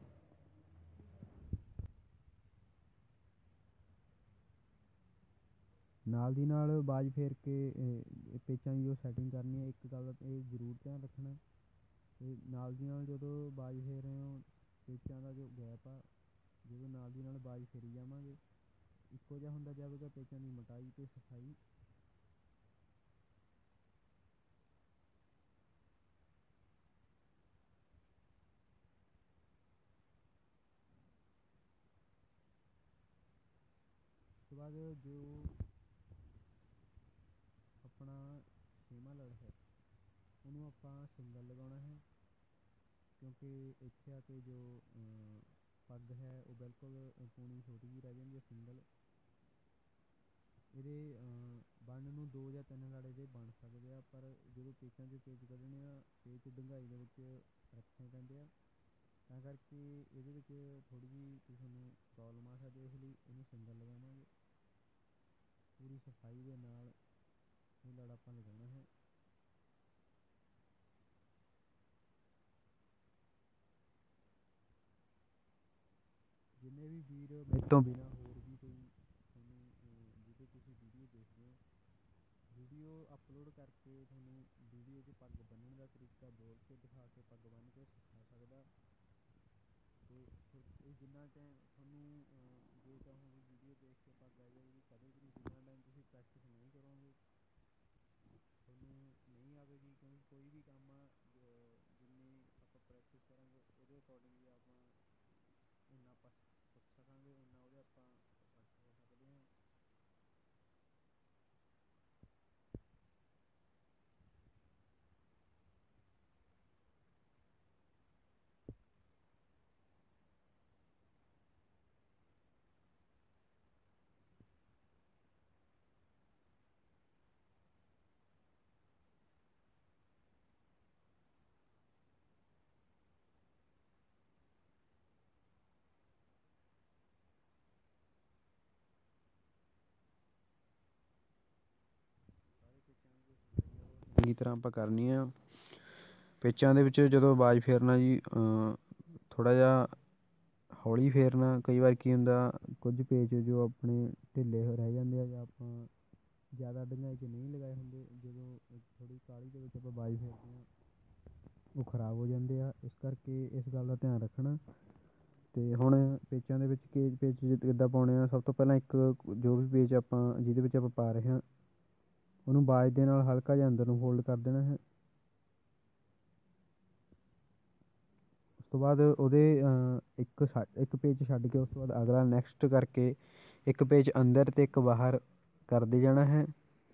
ਨਾਲ ਦੀ ਨਾਲ ਬਾਜ ਫੇਰ ਕੇ ਪੇਚਾਂ ਦੀ ਜੋ ਸੈਟਿੰਗ ਕਰਨੀ ਹੈ, ਇੱਕ ਗੱਲ ਇਹ ਜ਼ਰੂਰ ਧਿਆਨ ਰੱਖਣਾ, ਅਤੇ ਨਾਲ ਦੀ ਨਾਲ ਜਦੋਂ ਬਾਜ ਫੇਰ ਰਹੇ ਹੋ ਪੇਚਾਂ ਦਾ ਜੋ ਗੈਪ ਆ, ਜਦੋਂ ਨਾਲ ਦੀ ਨਾਲ ਬਾਜ ਫੇਰੀ ਜਾਵਾਂਗੇ ਇੱਕੋ ਜਿਹਾ ਹੁੰਦਾ ਜਾਵੇਗਾ ਪੇਚਾਂ ਦੀ ਮੋਟਾਈ ਅਤੇ ਸਫਾਈ। ਉਸ ਤੋਂ ਬਾਅਦ ਜੋ ਆਪਣਾ 6ਵਾਂ ਲੜ ਹੈ, ਉਹਨੂੰ ਆਪਾਂ ਸਿੰਗਲ ਲਗਾਉਣਾ ਹੈ, ਕਿਉਂਕਿ ਇੱਥੇ ਆ ਕੇ ਜੋ ਪੱਗ ਹੈ ਉਹ ਬਿਲਕੁਲ ਪੂਣੀ ਛੋਟੀ ਜਿਹੀ ਰਹਿ ਜਾਂਦੀ ਹੈ ਸਿੰਗਲ। ਇਹਦੇ ਬਣਨ ਨੂੰ 2 ਜਾਂ 3 ਲੜ ਇਹਦੇ ਬਣ ਸਕਦੇ ਆ, ਪਰ ਜਦੋਂ ਪੇਚਾਂ 'ਚ ਪੇਚ ਕੱਢਣੇ ਆ, ਪੇਚ ਡੂੰਘਾਈ ਦੇ ਵਿੱਚ ਰੱਖਣੇ ਪੈਂਦੇ ਆ, ਤਾਂ ਕਰਕੇ ਇਹਦੇ ਵਿੱਚ ਥੋੜ੍ਹੀ ਜਿਹੀ ਤੁਹਾਨੂੰ ਪ੍ਰੋਬਲਮ ਆ ਸਕਦੀ, ਇਸ ਲਈ ਇਹਨੂੰ ਸਿੰਗਲ ਲਗਾਵਾਂਗੇ। ਪੂਰੀ ਸਫਾਈ ਦੇ ਨਾਲ ਇਹ ਲੜ ਆਪਾਂ ਲਗਾਉਣਾ ਹੈ। ਜਿੰਨੇ ਵੀ ਵੀਰ ਮੇਰੇ ਤੋਂ ਬਿਨਾਂ ਹੋਰ ਵੀ ਕੋਈ ਤੁਹਾਨੂੰ ਜਿਹਦੇ ਤੁਸੀਂ ਵੀਡੀਓ ਦੇਖਦੇ ਹੋ, ਵੀਡੀਓ ਅਪਲੋਡ ਕਰਕੇ ਤੁਹਾਨੂੰ ਵੀਡੀਓ 'ਚ ਪੱਗ ਬੰਨ੍ਹਣ ਦਾ ਤਰੀਕਾ ਬੋਲ ਕੇ ਦਿਖਾ ਕੇ ਪੱਗ ਬੰਨ੍ਹ ਕੇ ਸਿਖਾ ਸਕਦਾ। ਅਤੇ ਇਹ ਜਿੰਨਾ ਟਾਈਮ ਤੁਹਾਨੂੰ ਜੇ ਚਾਹੋ ਵੀ ਵੀਡੀਓ ਦੇਖ ਕੇ ਪੱਗ ਆ ਜਾਵੇਗੀ ਕਦੇ ਵੀ ਨਹੀਂ, ਜਿੰਨਾ ਟਾਈਮ ਤੁਸੀਂ ਪ੍ਰੈਕਟਿਸ ਨਹੀਂ ਕਰੋਗੇ ਤੁਹਾਨੂੰ ਨਹੀਂ ਆਵੇਗੀ, ਕਿਉਂਕਿ ਕੋਈ ਵੀ ਕੰਮ ਆ ਜਿੰਨੀ ਆਪਾਂ ਪ੍ਰੈਕਟਿਸ ਕਰਾਂਗੇ ਉਹਦੇ ਅਕੋਰਡਿੰਗ ਹੀ ਆਪਾਂ ਓਨਾ ਆਪਾਂ ਸਿੱਖ ਸਕਾਂਗੇ, ਓਨਾ ਉਹਦੇ ਆਪਾਂ ਪਰਫੈਕਟ ਹੋ ਸਕਦੇ ਹਾਂ। ਸਾਰੇ ਪੇਚਾਂ ਦੀ ਸਫਾਈ ਆ ਉਹ ਚੰਗੀ ਤਰ੍ਹਾਂ ਆਪਾਂ ਕਰਨੀ ਆ। ਪੇਚਾਂ ਦੇ ਵਿੱਚ ਜਦੋਂ ਬਾਜ ਫੇਰਨਾ ਜੀ ਥੋੜ੍ਹਾ ਜਿਹਾ ਹੌਲੀ ਫੇਰਨਾ। ਕਈ ਵਾਰ ਕੀ ਹੁੰਦਾ, ਕੁਝ ਪੇਚ ਜੋ ਆਪਣੇ ਢਿੱਲੇ ਰਹਿ ਜਾਂਦੇ ਆ ਜਾਂ ਆਪਾਂ ਜ਼ਿਆਦਾ ਡੂੰਘਾਈ 'ਚ ਨਹੀਂ ਲਗਾਏ ਹੁੰਦੇ, ਜਦੋਂ ਥੋੜ੍ਹੀ ਕਾਹਲੀ ਦੇ ਵਿੱਚ ਆਪਾਂ ਬਾਜ ਫੇਰਦੇ ਹਾਂ ਉਹ ਖ਼ਰਾਬ ਹੋ ਜਾਂਦੇ ਆ, ਇਸ ਕਰਕੇ ਇਸ ਗੱਲ ਦਾ ਧਿਆਨ ਰੱਖਣਾ। ਅਤੇ ਹੁਣ ਪੇਚਾਂ ਦੇ ਵਿੱਚ ਪੇਚ ਕਿੱਦਾਂ ਪਾਉਣੇ ਆ, ਸਭ ਤੋਂ ਪਹਿਲਾਂ ਇੱਕ ਜੋ ਵੀ ਪੇਚ ਆਪਾਂ ਜਿਹਦੇ ਵਿੱਚ ਆਪਾਂ ਪਾ ਰਹੇ ਹਾਂ ਉਹਨੂੰ ਬਾਜ ਦੇ ਨਾਲ ਹਲਕਾ ਜਿਹਾ ਅੰਦਰ ਨੂੰ ਫੋਲਡ ਕਰ ਦੇਣਾ ਹੈ। ਉਸ ਤੋਂ ਬਾਅਦ ਉਹਦੇ ਇੱਕ ਪੇਚ ਛੱਡ ਕੇ ਉਸ ਤੋਂ ਬਾਅਦ ਅਗਲਾ ਨੈਕਸਟ ਕਰਕੇ ਇੱਕ ਪੇਚ ਅੰਦਰ ਅਤੇ ਇੱਕ ਬਾਹਰ ਕਰਦੇ ਜਾਣਾ ਹੈ।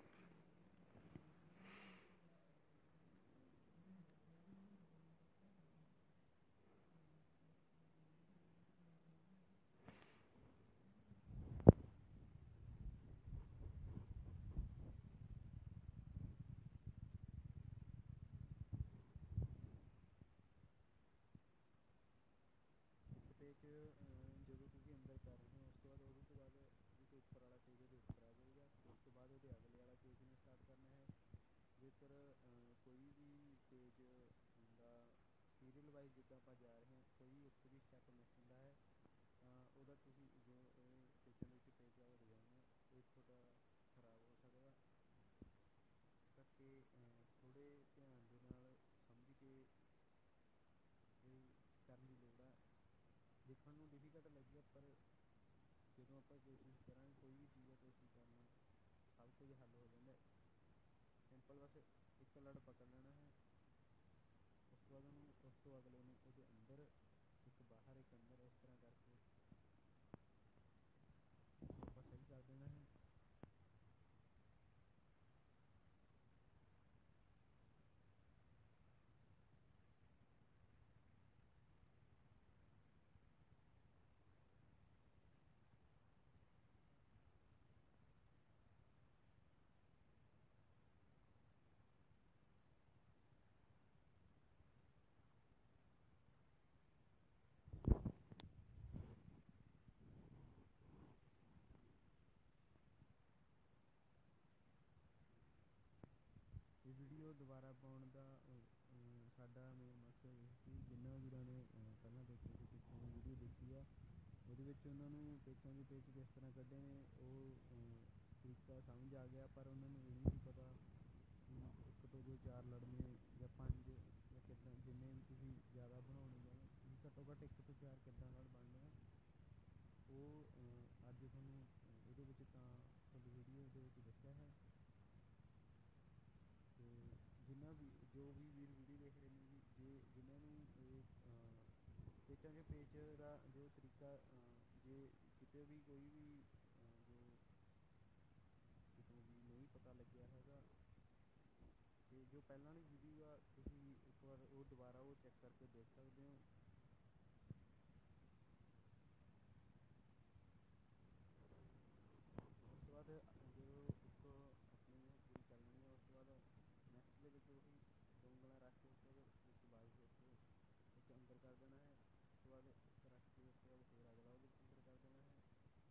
ਪੇਚ ਜਦੋਂ ਤੁਸੀਂ ਅੰਦਰ ਕਰ ਰਹੇ ਹੋ ਉਸ ਤੋਂ ਬਾਅਦ ਉਹਦੇ ਤੋਂ ਬਾਅਦ ਜੋ ਉੱਪਰ ਵਾਲਾ ਪੇਜ ਉਹਦੇ ਉੱਪਰ ਆ ਜਾਏਗਾ, ਅਤੇ ਉਸ ਤੋਂ ਬਾਅਦ ਉਹਦੇ ਅਗਲੇ ਵਾਲਾ ਪੇਜ ਨੂੰ ਸਟਾਰਟ ਕਰਨਾ ਹੈ। ਜੇਕਰ ਕੋਈ ਵੀ ਪੇਜ ਦਾ ਸੀਰੀਅਲ ਵਾਈਜ਼ ਜਿੱਦਾਂ ਆਪਾਂ ਜਾ ਰਹੇ ਹਾਂ, ਕੋਈ ਇੱਕ ਵੀ ਸਟੈਪ ਮਿਸ ਹੁੰਦਾ ਹੈ ਤਾਂ ਉਹਦਾ ਤੁਸੀਂ ਜੋ ਇਹ ਪੇਚਾਂ ਦੇ ਵਿੱਚ ਪੇਚ ਵਾਲਾ ਡਿਜ਼ਾਈਨ ਹੈ ਇਹ ਤੁਹਾਡਾ ਖਰਾਬ ਹੋ ਸਕਦਾ। ਇਸ ਕਰਕੇ ਥੋੜ੍ਹੇ ਧਿਆਨ ਦੇ ਨਾਲ ਸਮਝ ਕੇ ਇਹ ਕਰਨ ਦੀ ਲੋੜ ਆ। ਦੇਖਣ ਨੂੰ ਡਿਫੀਕਲਟ ਲੱਗਿਆ, ਪਰ ਜਦੋਂ ਆਪਾਂ ਕੋਸ਼ਿਸ਼ ਕਰਾਂਗੇ ਕੋਈ ਵੀ ਚੀਜ਼ ਆ ਕੋਸ਼ਿਸ਼ ਕਰਨਾ ਸਭ ਕੁਝ ਹੱਲ ਹੋ ਜਾਂਦਾ। ਸਿੰਪਲ ਬਸ ਇੱਕ ਲੜ ਪਕੜ ਲੈਣਾ ਹੈ, ਉਸ ਤੋਂ ਬਾਅਦ ਉਹਨੂੰ ਉਸ ਤੋਂ ਅਗਲੇ ਨੂੰ ਉਹਦੇ ਅੰਦਰ ਇੱਕ ਬਾਹਰ ਇੱਕ ਅੰਦਰ ਇਸ ਤਰ੍ਹਾਂ ਕਰਕੇ ਆਪਾਂ ਸਹੀ ਕਰ ਦੇਣਾ ਹੈ। ਇਹ ਵੀਡੀਓ ਦੁਬਾਰਾ ਪਾਉਣ ਦਾ ਸਾਡਾ ਮੇਨ ਮਕਸਦ ਇਹ ਸੀ, ਜਿੰਨਾ ਵੀਰਾਂ ਨੇ ਪਹਿਲਾਂ ਦੇਖੀ ਸੀ ਪੇਚਾਂ ਦੀ ਵੀਡੀਓ ਦੇਖੀ ਆ ਉਹਦੇ ਵਿੱਚ ਉਹਨਾਂ ਨੂੰ ਪੇਚਾਂ ਦੇ ਪੇਚ ਕਿਸ ਤਰ੍ਹਾਂ ਕੱਢੇ ਨੇ ਉਹ ਤਰੀਕਾ ਸਮਝ ਆ ਗਿਆ, ਪਰ ਉਹਨਾਂ ਨੂੰ ਇਹ ਨਹੀਂ ਸੀ ਪਤਾ ਕਿ ਇੱਕ ਤੋਂ ਜੋ 4 ਲੜਨੇ ਜਾਂ 5 ਜਾਂ ਕਿੱਦਾਂ ਜਿੰਨੇ ਵੀ ਤੁਸੀਂ ਜ਼ਿਆਦਾ ਬਣਾਉਣੇ ਜਾਂ ਤੁਸੀਂ ਘੱਟੋ ਘੱਟ 1 ਤੋਂ 4 ਕਿੱਦਾਂ ਲੜ ਬਣਨੇ ਆ, ਉਹ ਅੱਜ ਤੁਹਾਨੂੰ ਇਹਦੇ ਵਿੱਚ ਤਾਂ ਤੁਹਾਡੀ ਵੀਡੀਓ ਦੇ ਵਿੱਚ ਦੱਸਿਆ ਹੈ। ਅਤੇ ਜਿੰਨਾ ਵੀ ਜੋ ਵੀ ਵੀਰ ਵੀਡੀਓ ਦੇਖ ਰਹੇ ਨੇ ਜੀ, ਜੇ ਜਿਨ੍ਹਾਂ ਨੂੰ ਇਹ ਪੇਚਾਂ ਦੇ ਪੇਚ ਦਾ ਜੋ ਤਰੀਕਾ ਜੇ ਕਿਤੇ ਵੀ ਕੋਈ ਵੀ ਜੋ ਕਿਤੋਂ ਵੀ ਨਹੀਂ ਪਤਾ ਲੱਗਿਆ ਹੈਗਾ, ਅਤੇ ਜੋ ਪਹਿਲਾਂ ਵਾਲੀ ਵੀਡੀਓ ਆ ਤੁਸੀਂ ਇੱਕ ਵਾਰ ਉਹ ਦੁਬਾਰਾ ਉਹ ਚੈੱਕ ਕਰਕੇ ਦੇਖ ਸਕਦੇ ਹੋ। ਉਸ ਤੋਂ ਬਾਅਦ ਜਦੋਂ ਇੱਕ ਆਪਣੀ ਉਹ ਪੂਰੀ ਕਰ ਲੈਣੀ ਹੈ, ਉਸ ਤੋਂ ਬਾਅਦ ਨੈਕਸਟ ਦੇ ਵਿੱਚ ਉਹੀ ਦੋ ਉਂਗਲਾਂ ਰੱਖ ਕੇ ਉਸ ਤੋਂ ਬਾਅਦ ਇੱਕ ਬਾਜੂ ਵਿੱਚ ਅੰਦਰ ਕਰ ਦੇਣਾ ਹੈ। ਉਸ ਤੋਂ ਬਾਅਦ ਇੱਕ ਰੱਖ ਕੇ ਉਸ ਤੋਂ ਬਾਅਦ ਫਿਰ ਅਗਲਾ ਉਹਦੇ ਵਿੱਚ ਅੰਦਰ ਕਰ ਦੇਣਾ ਹੈ।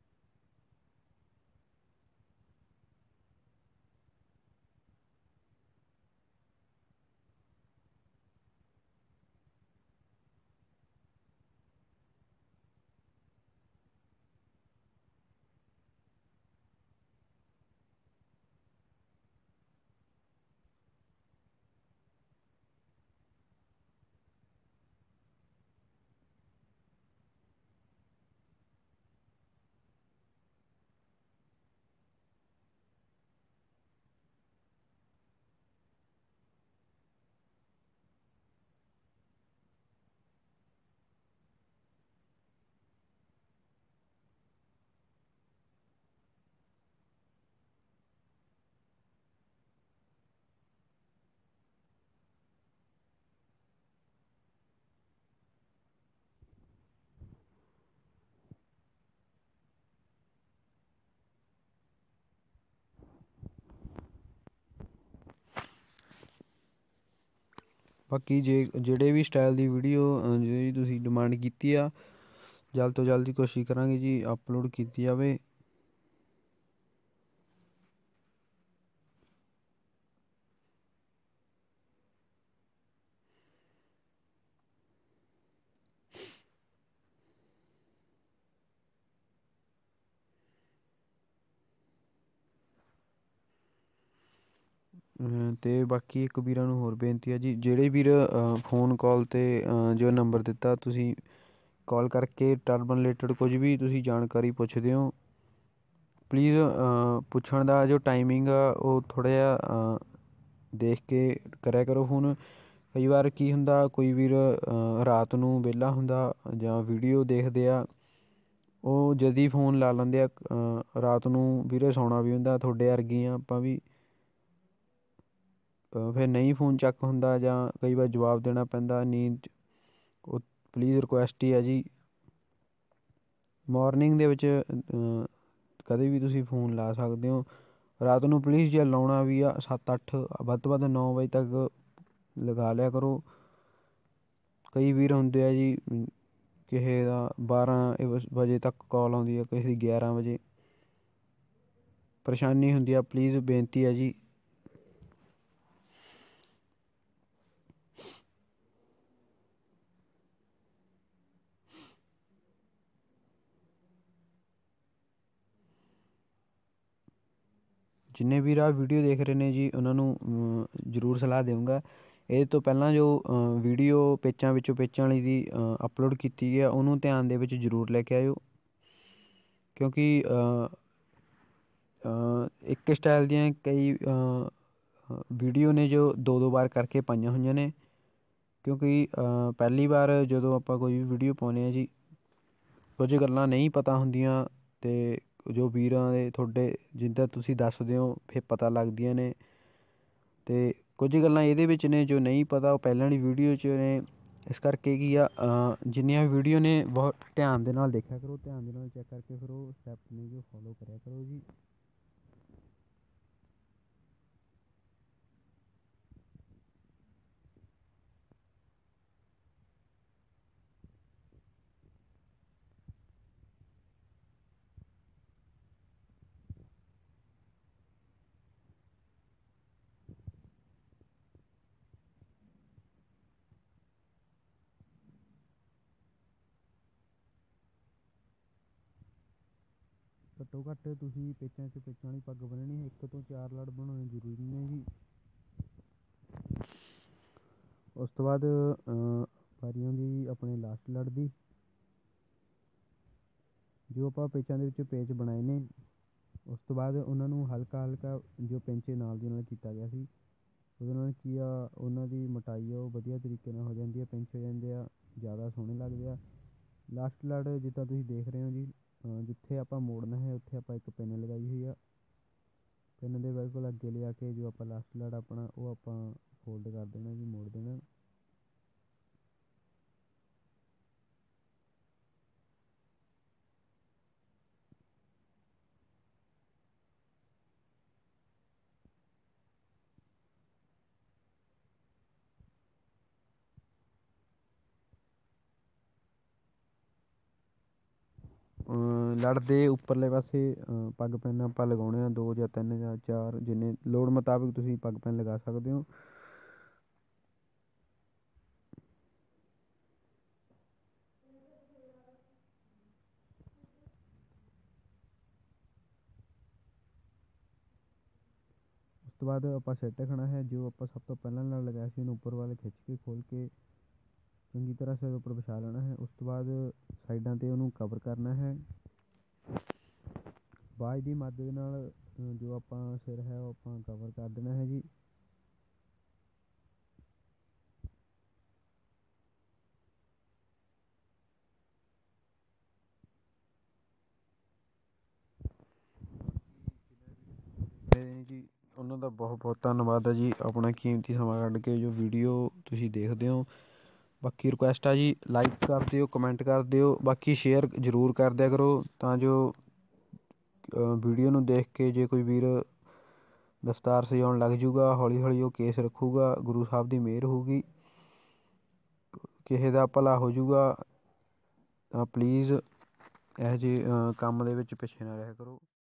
ਬਾਕੀ ਜਿਹੜੇ ਵੀ ਸਟਾਈਲ ਦੀ ਵੀਡੀਓ ਜਿਹੜੀ ਤੁਸੀਂ ਡਿਮਾਂਡ ਕੀਤੀ ਆ, ਜਲਦ ਤੋਂ ਜਲਦੀ ਕੋਸ਼ਿਸ਼ ਕਰਾਂਗੇ ਜੀ ਅਪਲੋਡ ਕੀਤੀ ਜਾਵੇ। ਅਤੇ ਬਾਕੀ ਇੱਕ ਵੀਰਾਂ ਨੂੰ ਹੋਰ ਬੇਨਤੀ ਹੈ ਜੀ, ਜਿਹੜੇ ਵੀਰ ਫੋਨ ਕਾਲ 'ਤੇ ਜੋ ਨੰਬਰ ਦਿੱਤਾ ਤੁਸੀਂ ਕਾਲ ਕਰਕੇ ਟਰਬਨ ਰਿਲੇਟਡ ਕੁਝ ਵੀ ਤੁਸੀਂ ਜਾਣਕਾਰੀ ਪੁੱਛਦੇ ਹੋ, ਪਲੀਜ਼ ਪੁੱਛਣ ਦਾ ਜੋ ਟਾਈਮਿੰਗ ਆ ਉਹ ਥੋੜ੍ਹਾ ਜਿਹਾ ਦੇਖ ਕੇ ਕਰਿਆ ਕਰੋ ਫੋਨ। ਕਈ ਵਾਰ ਕੀ ਹੁੰਦਾ, ਕੋਈ ਵੀਰ ਰਾਤ ਨੂੰ ਵਿਹਲਾ ਹੁੰਦਾ ਜਾਂ ਵੀਡੀਓ ਦੇਖਦੇ ਆ, ਉਹ ਜਦੀ ਫੋਨ ਲਾ ਲੈਂਦੇ ਆ। ਰਾਤ ਨੂੰ ਵੀਰੇ ਸੌਣਾ ਵੀ ਹੁੰਦਾ, ਤੁਹਾਡੇ ਵਰਗੀਆਂ ਆਪਾਂ ਵੀ, ਫਿਰ ਨਹੀਂ ਫੋਨ ਚੱਕ ਹੁੰਦਾ ਜਾਂ ਕਈ ਵਾਰ ਜਵਾਬ ਦੇਣਾ ਪੈਂਦਾ ਨੀਂਦ। ਉਹ ਪਲੀਜ਼ ਰਿਕੁਐਸਟ ਹੀ ਹੈ ਜੀ, ਮੋਰਨਿੰਗ ਦੇ ਵਿੱਚ ਕਦੇ ਵੀ ਤੁਸੀਂ ਫੋਨ ਲਾ ਸਕਦੇ ਹੋ। ਰਾਤ ਨੂੰ ਪਲੀਜ਼ ਜੇ ਲਾਉਣਾ ਵੀ ਆ 7-8 ਵੱਧ ਤੋਂ ਵੱਧ 9 ਵਜੇ ਤੱਕ ਲਗਾ ਲਿਆ ਕਰੋ। ਕਈ ਵੀਰ ਹੁੰਦੇ ਆ ਜੀ, ਕਿਸੇ ਦਾ 12 ਵਜੇ ਤੱਕ ਕਾਲ ਆਉਂਦੀ ਹੈ, ਕਿਸੇ ਦੀ 11 ਵਜੇ, ਪਰੇਸ਼ਾਨੀ ਹੁੰਦੀ ਆ। ਪਲੀਜ਼ ਬੇਨਤੀ ਹੈ ਜੀ। ਜਿੰਨੇ ਵੀਰ ਆਹ ਵੀਡੀਓ ਦੇਖ ਰਹੇ ਨੇ ਜੀ, ਉਹਨਾਂ ਨੂੰ ਜ਼ਰੂਰ ਸਲਾਹ ਦੇਵਾਂਗਾ, ਇਹਦੇ ਤੋਂ ਪਹਿਲਾਂ ਜੋ ਵੀਡੀਓ ਪੇਚਾਂ ਵਿੱਚੋਂ ਪੇਚਾਂ ਵਾਲੀ ਦੀ ਅਪਲੋਡ ਕੀਤੀ ਹੈ, ਉਹਨੂੰ ਧਿਆਨ ਦੇ ਵਿੱਚ ਜ਼ਰੂਰ ਲੈ ਕੇ ਆਇਓ, ਕਿਉਂਕਿ ਇੱਕ ਸਟਾਈਲ ਦੀਆਂ ਕਈ ਵੀਡੀਓ ਨੇ ਜੋ 2-2 ਵਾਰ ਕਰਕੇ ਪਾਈਆਂ ਹੋਈਆਂ ਨੇ। ਕਿਉਂਕਿ ਪਹਿਲੀ ਵਾਰ ਜਦੋਂ ਆਪਾਂ ਕੋਈ ਵੀ ਵੀਡੀਓ ਪਾਉਂਦੇ ਹਾਂ ਜੀ, ਕੁਝ ਗੱਲਾਂ ਨਹੀਂ ਪਤਾ ਹੁੰਦੀਆਂ, ਅਤੇ ਜੋ ਵੀਰਾਂ ਦੇ ਤੁਹਾਡੇ ਜਿੱਦਾਂ ਤੁਸੀਂ ਦੱਸਦੇ ਹੋ ਫਿਰ ਪਤਾ ਲੱਗਦੀਆਂ ਨੇ, ਅਤੇ ਕੁਝ ਗੱਲਾਂ ਇਹਦੇ ਵਿੱਚ ਨੇ ਜੋ ਨਹੀਂ ਪਤਾ ਉਹ ਪਹਿਲਾਂ ਵਾਲੀ ਵੀਡੀਓ 'ਚ ਨੇ। ਇਸ ਕਰਕੇ ਕੀ ਆ, ਜਿੰਨੀਆਂ ਵੀਡੀਓ ਨੇ ਬਹੁਤ ਧਿਆਨ ਦੇ ਨਾਲ ਦੇਖਿਆ ਕਰੋ, ਧਿਆਨ ਦੇ ਨਾਲ ਚੈੱਕ ਕਰਕੇ ਫਿਰ ਉਹ ਸਟੈਪ ਨੇ ਜੋ ਫੋਲੋ ਕਰਿਆ ਕਰੋ ਜੀ। ਘੱਟੋ ਘੱਟ ਤੁਸੀਂ ਪੇਚਾਂ 'ਚ ਪੇਚਾਂ ਵਾਲੀ ਪੱਗ ਬੰਨ੍ਹਣੀ ਹੈ, 1 ਤੋਂ 4 ਲੜ ਬਣਾਉਣੇ ਜ਼ਰੂਰੀ ਨੇ ਜੀ। ਉਸ ਤੋਂ ਬਾਅਦ ਵਾਰੀ ਆਉਂਦੀ ਆਪਣੇ ਲਾਸਟ ਲੜ ਦੀ। ਜੋ ਆਪਾਂ ਪੇਚਾਂ ਦੇ ਵਿੱਚ ਪੇਚ ਬਣਾਏ ਨੇ, ਉਸ ਤੋਂ ਬਾਅਦ ਉਹਨਾਂ ਨੂੰ ਹਲਕਾ ਹਲਕਾ ਜੋ ਪਿੰਚੇ ਨਾਲ ਦੀ ਨਾਲ ਕੀਤਾ ਗਿਆ ਸੀ, ਉਹਦੇ ਨਾਲ ਕੀ ਆ, ਉਹਨਾਂ ਦੀ ਮੋਟਾਈ ਆ ਉਹ ਵਧੀਆ ਤਰੀਕੇ ਨਾਲ ਹੋ ਜਾਂਦੀ ਹੈ, ਪਿੰਚ ਹੋ ਜਾਂਦੇ ਆ, ਜ਼ਿਆਦਾ ਸੋਹਣੇ ਲੱਗਦੇ ਆ। ਲਾਸਟ ਲੜ ਜਿੱਦਾਂ ਤੁਸੀਂ ਦੇਖ ਰਹੇ ਹੋ ਜੀ, ਜਿੱਥੇ ਆਪਾਂ ਮੋੜਨਾ ਹੈ ਉੱਥੇ ਆਪਾਂ ਇੱਕ ਪਿੰਨ ਲਗਾਈ ਹੋਈ ਆ। ਪਿੰਨ ਦੇ ਬਿਲਕੁਲ ਅੱਗੇ ਲਿਆ ਕੇ ਜੋ ਆਪਾਂ ਲਾਸਟ ਲੜ ਆਪਣਾ ਉਹ ਆਪਾਂ ਫੋਲਡ ਕਰ ਦੇਣਾ ਜੀ, ਮੋੜ ਦੇਣਾ। ਲੜ ਦੇ ਉੱਪਰਲੇ ਪਾਸੇ ਪੱਗ ਪੈਨ ਆਪਾਂ ਲਗਾਉਣੇ ਆ 2 ਜਾਂ 3 ਜਾਂ 4, ਜਿੰਨੇ ਲੋੜ ਮੁਤਾਬਿਕ ਤੁਸੀਂ ਪੱਗ ਪੈਨ ਲਗਾ ਸਕਦੇ ਹੋ। ਉਸ ਤੋਂ ਬਾਅਦ ਆਪਾਂ ਸੈੱਟ ਰੱਖਣਾ ਹੈ। ਜੋ ਆਪਾਂ ਸਭ ਤੋਂ ਪਹਿਲਾਂ ਲੜ ਲਗਾਇਆ ਸੀ ਉਹਨੂੰ ਉੱਪਰ ਵੱਲ ਖਿੱਚ ਕੇ ਖੋਲ ਕੇ ਚੰਗੀ ਤਰ੍ਹਾਂ ਸਿਰ ਉੱਪਰ ਵਿਛਾ ਲੈਣਾ ਹੈ। ਉਸ ਤੋਂ ਬਾਅਦ ਸਾਈਡਾਂ 'ਤੇ ਉਹਨੂੰ ਕਵਰ ਕਰਨਾ ਹੈ। ਬਾਜ ਦੀ ਮਦਦ ਨਾਲ ਜੋ ਆਪਾਂ ਸਿਰ ਹੈ ਉਹ ਆਪਾਂ ਕਵਰ ਕਰ ਦੇਣਾ ਹੈ ਜੀ। ਜੀ ਉਹਨਾਂ ਦਾ ਬਹੁਤ ਬਹੁਤ ਧੰਨਵਾਦ ਹੈ ਜੀ, ਆਪਣਾ ਕੀਮਤੀ ਸਮਾਂ ਕੱਢ ਕੇ ਜੋ ਵੀਡੀਓ ਤੁਸੀਂ ਦੇਖਦੇ ਹੋ। ਬਾਕੀ ਰਿਕੁਐਸਟ ਆ ਜੀ, ਲਾਈਕ ਕਰ ਦਿਓ, ਕਮੈਂਟ ਕਰ ਦਿਓ, ਬਾਕੀ ਸ਼ੇਅਰ ਜ਼ਰੂਰ ਕਰ ਦਿਆ ਕਰੋ ਤਾਂ ਜੋ ਵੀਡੀਓ ਨੂੰ ਦੇਖ ਕੇ ਜੇ ਕੋਈ ਵੀਰ ਦਸਤਾਰ ਸਜਾਉਣ ਲੱਗ ਜੂਗਾ, ਹੌਲੀ ਹੌਲੀ ਉਹ ਕੇਸ ਰੱਖੂਗਾ, ਗੁਰੂ ਸਾਹਿਬ ਦੀ ਮਿਹਰ ਹੋਊਗੀ, ਕਿਸੇ ਦਾ ਭਲਾ ਹੋ ਜੂਗਾ। ਤਾਂ ਪਲੀਜ਼ ਇਹੋ ਜਿਹੇ ਕੰਮ ਦੇ ਵਿੱਚ ਪਿੱਛੇ ਨਾ ਰਿਹਾ ਕਰੋ।